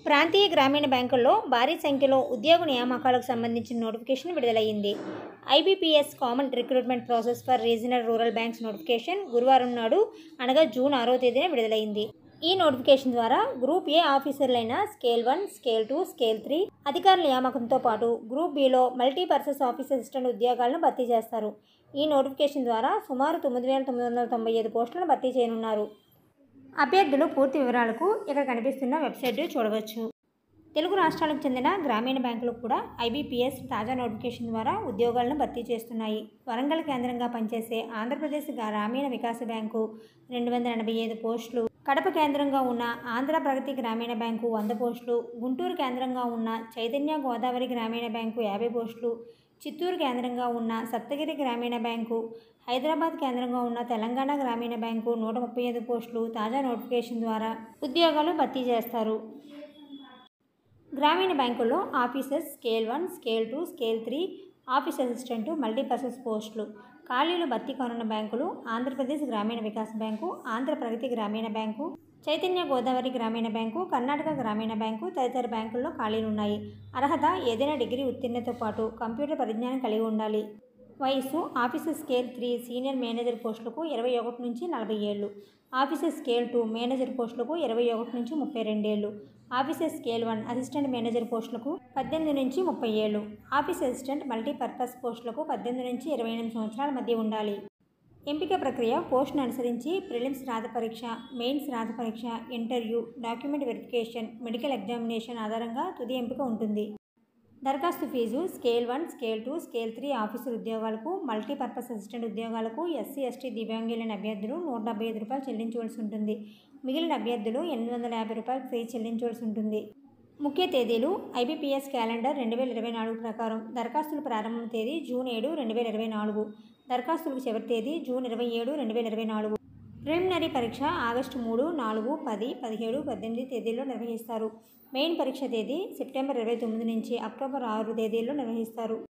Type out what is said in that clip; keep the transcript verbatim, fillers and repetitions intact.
ప్రాంతీయ గ్రామీణ బ్యాంకుల్లో భారీ సంఖ్యలో ఉద్యోగ నియామకాలకు సంబంధించిన నోటిఫికేషన్ విడుదలయ్యింది. IBPS common recruitment process for regional rural banks notification గురువారం నాడు అనగా జూన్ ఆరో తేదీన విడుదలైంది. ఈ నోటిఫికేషన్ ద్వారా గ్రూప్ ఏ ఆఫీసర్లైన scale one, scale two, scale three అధికారుల నియామకంతో పాటు గ్రూప్ బిలో మల్టీపర్పస్ ఆఫీస్ అసిస్టెంట్ ఉద్యోగాలను భర్తీ చేస్తారు. ఈ నోటిఫికేషన్ ద్వారా సుమారు తొమ్మిది వేల తొమ్మిది వందల తొంభై ఐదు పోస్టులను భర్తీ చేయనున్నారు. అభ్యర్థులు పూర్తి వివరాలకు ఇక్కడ కనిపిస్తున్న వెబ్సైట్ చూడవచ్చు. తెలుగు రాష్ట్రాలకు చెందిన గ్రామీణ బ్యాంకులు కూడా ఐబీపీఎస్ తాజా నోటిఫికేషన్ ద్వారా ఉద్యోగాలను భర్తీ చేస్తున్నాయి. వరంగల్ కేంద్రంగా పనిచేసే ఆంధ్రప్రదేశ్ గ్రామీణ వికాస బ్యాంకు రెండు వందల ఎనభై ఐదు పోస్టులు, కడప కేంద్రంగా ఉన్న ఆంధ్ర ప్రగతి గ్రామీణ బ్యాంకు వంద పోస్టులు, గుంటూరు కేంద్రంగా ఉన్న చైతన్య గోదావరి గ్రామీణ బ్యాంకు యాభై పోస్టులు, చిత్తూరు కేంద్రంగా ఉన్న సప్తగిరి గ్రామీణ బ్యాంకు, హైదరాబాద్ కేంద్రంగా ఉన్న తెలంగాణ గ్రామీణ బ్యాంకు నూట ముప్పై ఐదు పోస్టులు తాజా నోటిఫికేషన్ ద్వారా ఉద్యోగాలు భర్తీ చేస్తారు. గ్రామీణ బ్యాంకుల్లో officers scale one, scale two, scale three, office assistant, multipurpose పోస్టులు. ఖాళీలు భర్తీ కానున్న బ్యాంకులు ఆంధ్రప్రదేశ్ గ్రామీణ వికాస్ బ్యాంకు, ఆంధ్ర ప్రగతి గ్రామీణ బ్యాంకు, చైతన్య గోదావరి గ్రామీణ బ్యాంకు, కర్ణాటక గ్రామీణ బ్యాంకు తదితర బ్యాంకుల్లో ఖాళీలున్నాయి. అర్హత ఏదైనా డిగ్రీ ఉత్తీర్ణతో పాటు కంప్యూటర్ పరిజ్ఞానం కలిగి ఉండాలి. వయస్సు officer scale three senior manager పోస్టులకు ఇరవై ఒకటి నుంచి నలభై ఏళ్ళు, ఆఫీసర్ స్కేల్ టూ మేనేజర్ పోస్టులకు ఇరవై ఒకటి నుంచి ముప్పై రెండేళ్ళు, officer scale one assistant manager పోస్టులకు పద్దెనిమిది నుంచి ముప్పై ఏళ్ళు, ఆఫీస్ అసిస్టెంట్ మల్టీపర్పస్ పోస్టులకు పద్దెనిమిది నుంచి ఇరవై ఎనిమిది సంవత్సరాల మధ్య ఉండాలి. ఎంపిక ప్రక్రియ పోస్టును అనుసరించి ప్రిలిమ్స్ రాత పరీక్ష, మెయిన్స్ రాత పరీక్ష, interview, document verification, medical examination ఆధారంగా తుది ఎంపిక ఉంటుంది. దరఖాస్తు fee scale one, scale two, scale three officer ఉద్యోగాలకు, మల్టీపర్పస్ అసిస్టెంట్ ఉద్యోగాలకు ఎస్సీ, ఎస్టీ, దివ్యాంగులైన అభ్యర్థులు నూట డెబ్బై ఐదు రూపాయలు చెల్లించవలసి ఉంటుంది. మిగిలిన అభ్యర్థులు ఎనిమిది వందల యాభై రూపాయలు ఫీజు చెల్లించవలసి ఉంటుంది. ముఖ్య తేదీలు ఐబీపీఎస్ క్యాలెండర్ రెండు వేల ఇరవై నాలుగు ప్రకారం దరఖాస్తుల ప్రారంభం తేదీ జూన్ ఏడు రెండు వేల ఇరవై నాలుగు, దరఖాస్తులకు చివరి తేదీ జూన్ ఇరవై ఏడు రెండు వేల ఇరవై నాలుగు. ప్రిలిమినరీ పరీక్ష ఆగస్టు మూడు, నాలుగు, పది, పదిహేడు, పద్దెనిమిది తేదీల్లో నిర్వహిస్తారు. మెయిన్ పరీక్ష తేదీ సెప్టెంబర్ ఇరవై తొమ్మిది నుంచి అక్టోబర్ ఆరు తేదీల్లో నిర్వహిస్తారు.